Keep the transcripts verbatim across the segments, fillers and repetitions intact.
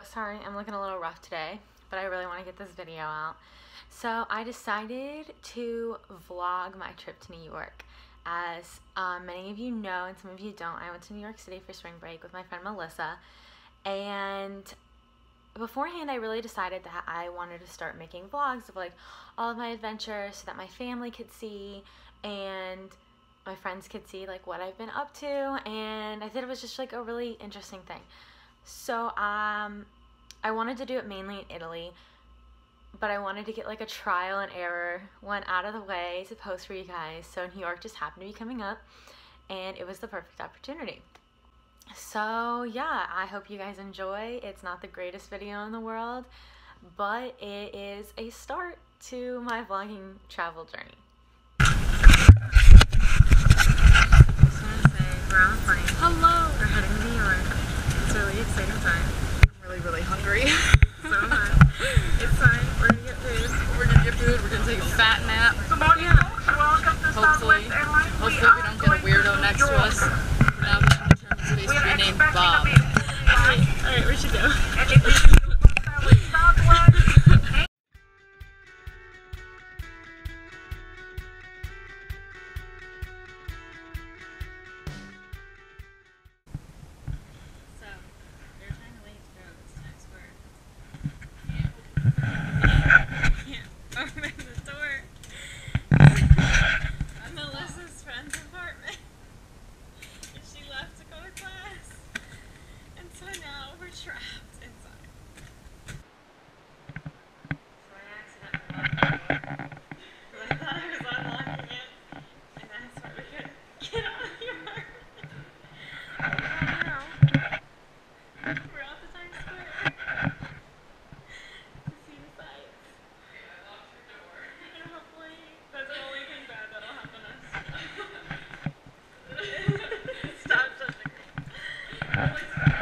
sorry, I'm looking a little rough today, but I really want to get this video out. So I decided to vlog my trip to New York. As um, many of you know, and some of you don't, I went to New York City for spring break with my friend Melissa. And beforehand, I really decided that I wanted to start making vlogs of like all of my adventures so that my family could see and my friends could see like what I've been up to. And I thought it was just like a really interesting thing. So um, I wanted to do it mainly in Italy, but I wanted to get like a trial and error one out of the way to post for you guys. So New York just happened to be coming up and it was the perfect opportunity. So yeah, I hope you guys enjoy. It's not the greatest video in the world, but it is a start to my vlogging travel journey. We're on a plane. Hello! We're heading to New York. It's a really exciting time. I'm really, really hungry. So am I. It's fine. We're gonna get food. We're gonna get food. We're gonna take a fat nap. Yeah. Hopefully, hopefully we don't get a weirdo next to us. Now we can determine space to be named Bob. Alright, alright, we should go. Trapped inside. So I accidentally locked it. I thought I was unlocking it, and that's why we couldn't get out of New York. Oh no. We're off the Times Square to see the sights. I locked your door. And hopefully that's the only thing bad that'll happen to us. Stop judging me.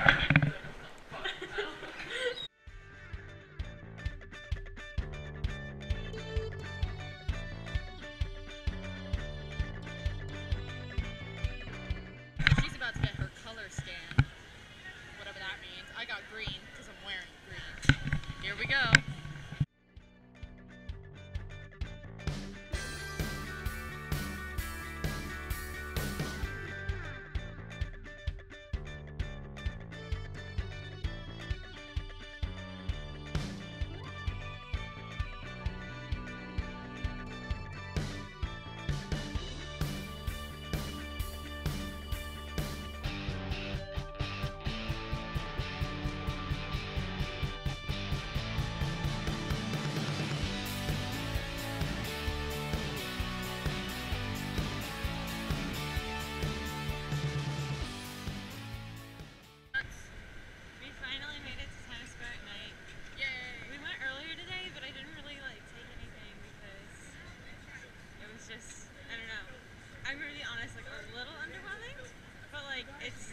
To get her color scan, whatever that means. I got green because I'm wearing green. Here we go. I'm gonna be honest, like a little underwhelming, but like it's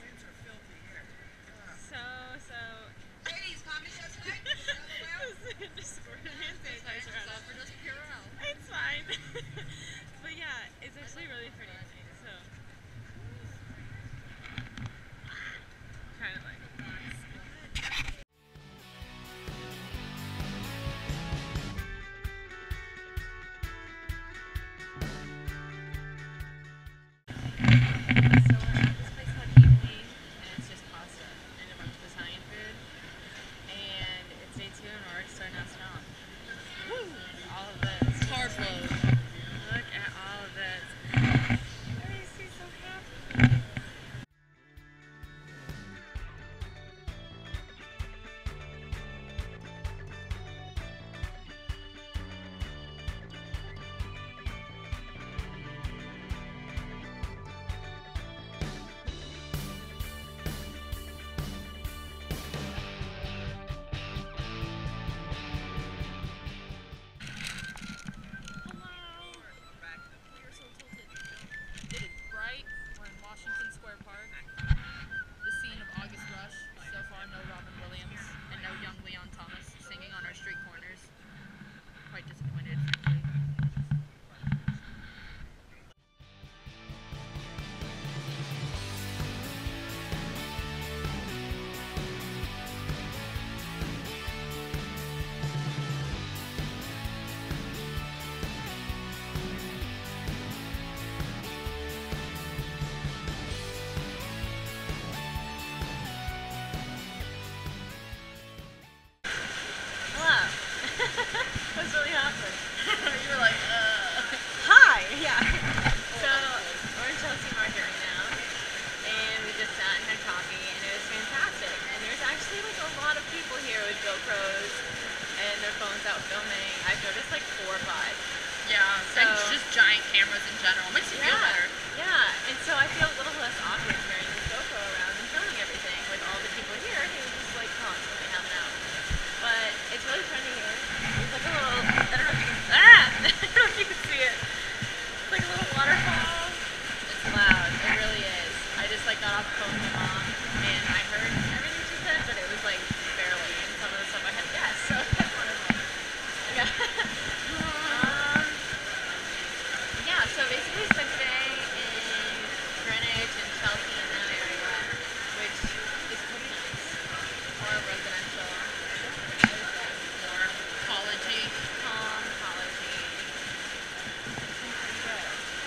so so. Ladies, comedy show tonight. Just squirting hand sanitizer out of it. It's It's fine, but yeah, it's actually really pretty. So kind of like. general. It makes you feel Yeah. better. Yeah, and so I feel a little less awkward carrying the GoPro around and filming everything with all the people here who just like constantly hanging out. But it's really trendy here. There's like a little, I don't know if you can, ah! I don't know if you can see it. It's like a little waterfall. It's loud, it really is. I just like got off the phone with my mom and I heard everything she said, but it was like barely. And some of the stuff I had guessed, so that's wonderful. Yeah. um, yeah, so basically spent today in Greenwich and Chelsea and that area, which is pretty nice. More residential. More college-y. Calm, college-y. It's been pretty good.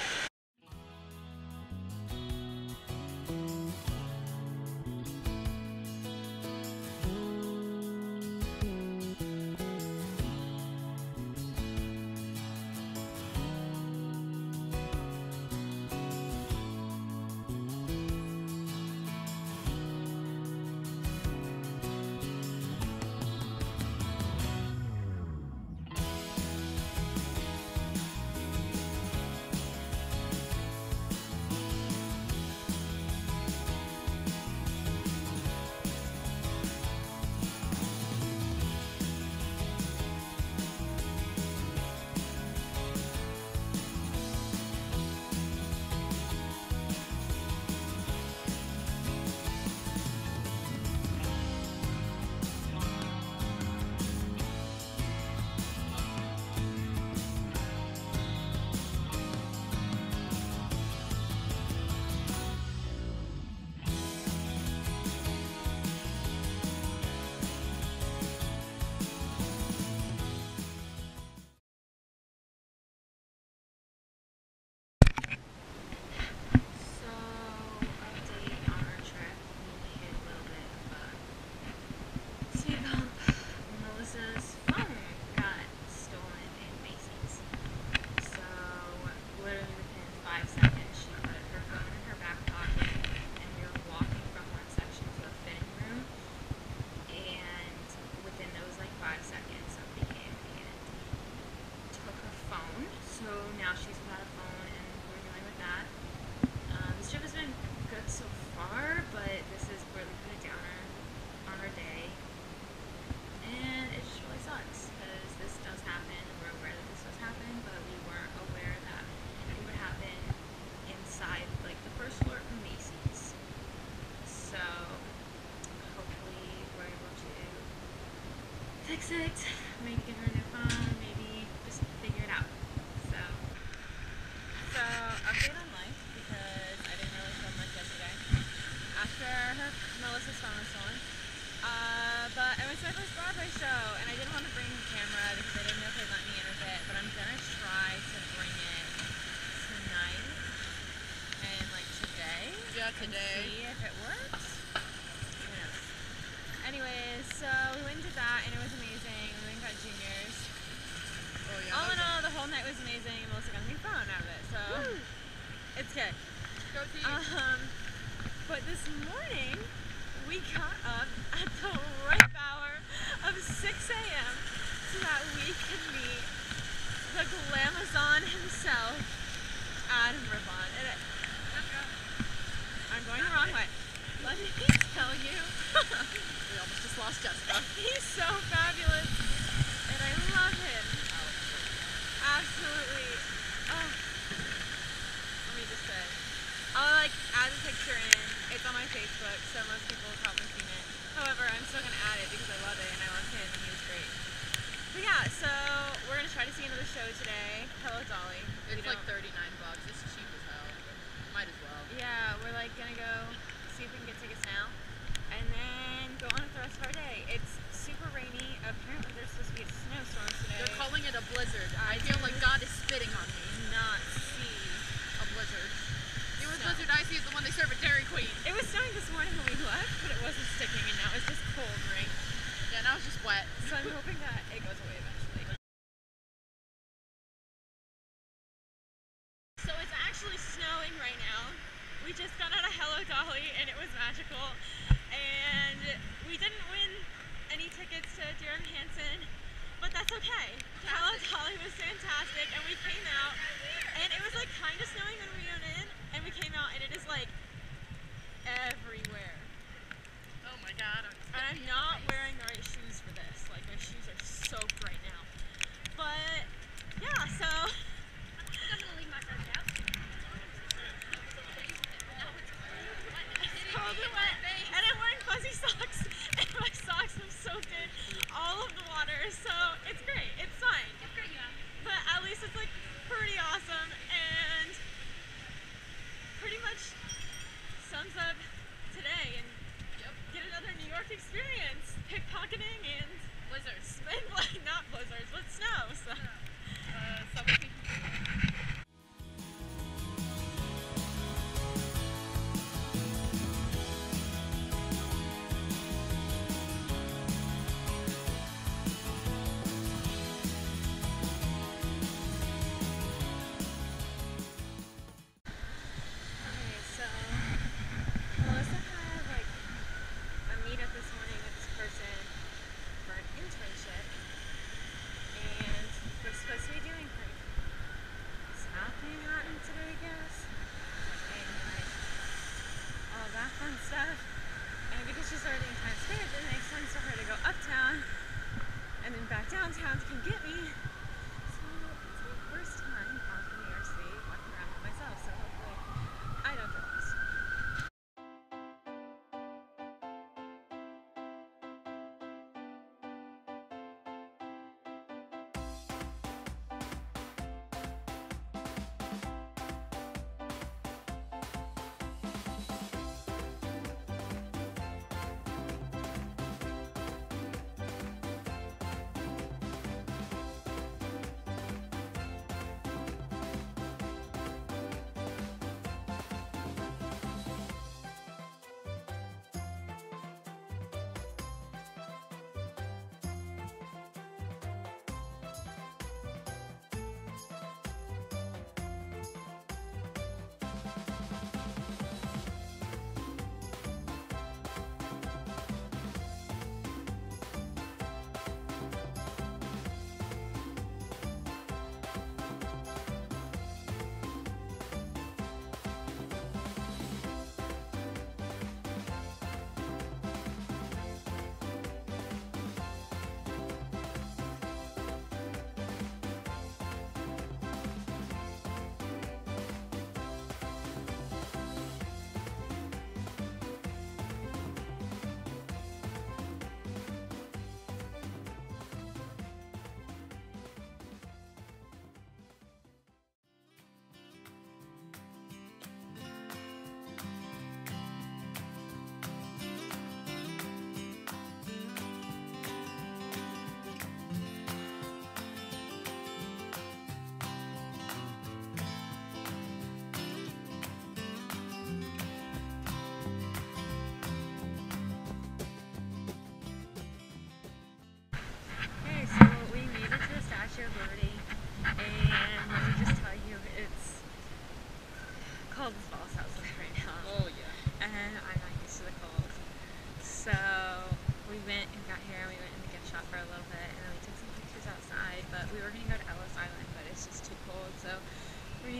So, update on our trip. We hit a little bit of a speed bump. Melissa's phone got stolen in Macy's. So, literally within five seconds, she put her phone in her back pocket, and we were walking from one section to a fitting room. And within those like five seconds, somebody came and took her phone. So now she's without a phone, and we're dealing with that. Um, this trip has been good so far, but this is really put a downer on our day, and it just really sucks because this does happen, and we're aware that this does happen, but we weren't aware that it would happen inside like the first floor of Macy's. So hopefully we're able to fix it, maybe get her a new phone, maybe just figure it out. So, so update on life because I didn't really film much yesterday after her Melissa's phone was stolen. Uh, but I went to my first Broadway show and I didn't want to bring the camera because I didn't know if they'd let me in with it. But I'm gonna try to bring it tonight and like today. Yeah, And today. see if it works. Who knows? Anyways, so we went and did that and it was amazing. We went and got juniors. Oh yeah. All that in was all, the whole night was amazing. Melissa got a new phone out of it, so Woo! it's good. Go team. Um, but this morning we got up at the ripe hour of six A M so that we could meet the Glamazon himself, Adam Ribbon. And it, I'm going the wrong way. Let me tell you, We almost just lost Jessica. he's so fabulous, and I love him. Absolutely. Oh. Let me just say. I'll like add the picture in. It's on my Facebook, so most people have probably seen it. However, I'm still gonna add it because I love it and I love him and he was great. But yeah, so we're gonna try to see another show today. Hello Dolly. We It's like don't- thirty-nine bucks. It's cheap as hell. Might as well. Yeah, we're like gonna go see if we can get tickets now and then go on with the rest of our day. It's super rainy. Apparently there's supposed to be a snowstorm today. They're calling it a blizzard. I I feel like do God is spitting on me. not see. A blizzard. The only Snow. blizzard I see is the one they serve at Dairy Queen. It was snowing this morning when we left, but it wasn't sticking and now it's just cold rain. Yeah, now it's just wet. So I'm hoping that it goes away eventually. So it's actually snowing right now. We just got out of Hello Dolly and it was magical. And we didn't win any tickets to Dear Evan Hansen, but that's okay. Hello Dolly was fantastic and we came out and it was like kind of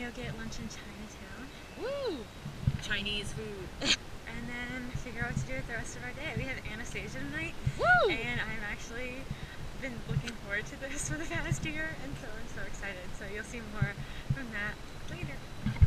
go get lunch in Chinatown. Woo! Chinese food. And then figure out what to do with the rest of our day. We have Anastasia tonight. Woo! And I'm actually been looking forward to this for the past year, and so I'm so excited. So you'll see more from that later.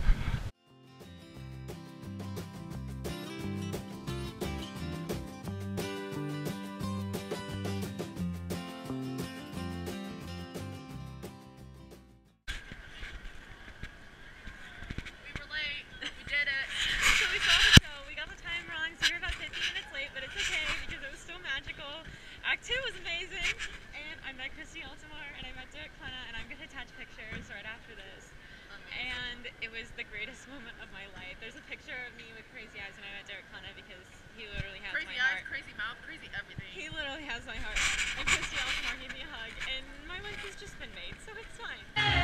Act two was amazing, and I met Christy Altamar, and I met Derek Klena, and I'm going to attach pictures right after this. Amazing. And it was the greatest moment of my life. There's a picture of me with crazy eyes when I met Derek Klena because he literally has crazy my eyes, heart. Crazy eyes, crazy mouth, crazy everything. He literally has my heart. And Christy Altamar gave me a hug, and my life has just been made, so it's fine.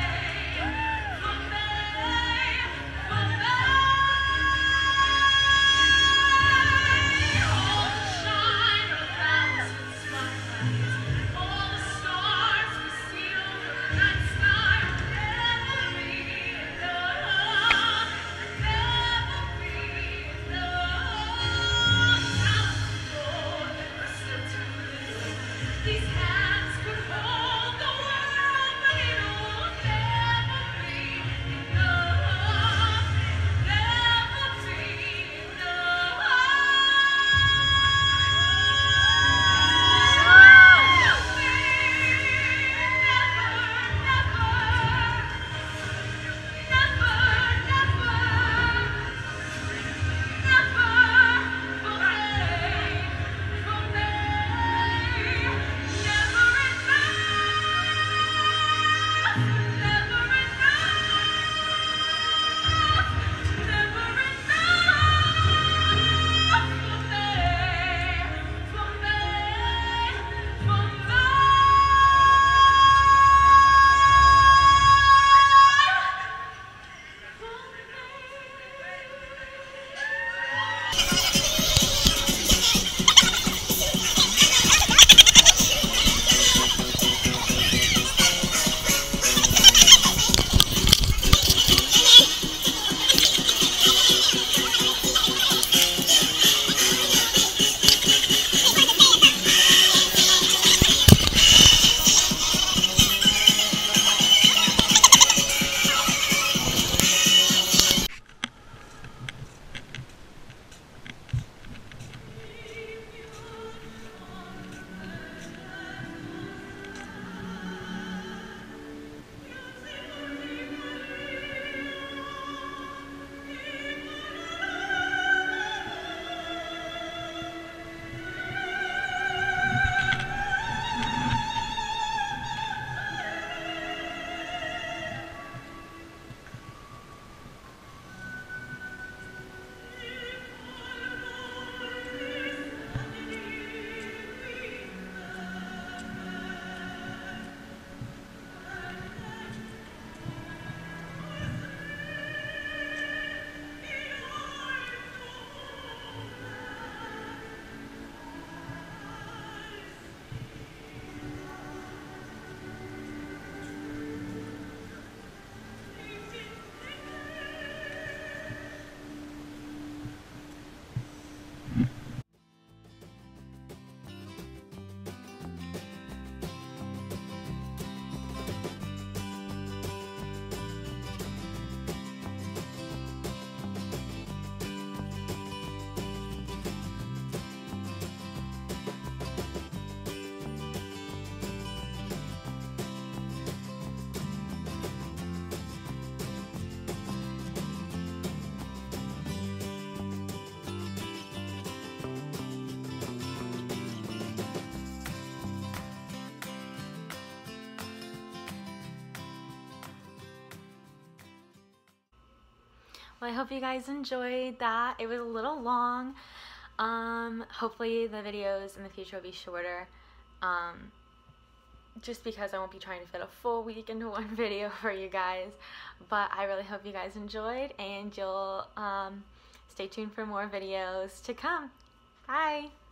Well, I hope you guys enjoyed that. It was a little long. Um, hopefully the videos in the future will be shorter. Um, just because I won't be trying to fit a full week into one video for you guys. But I really hope you guys enjoyed, and you'll um, stay tuned for more videos to come. Bye!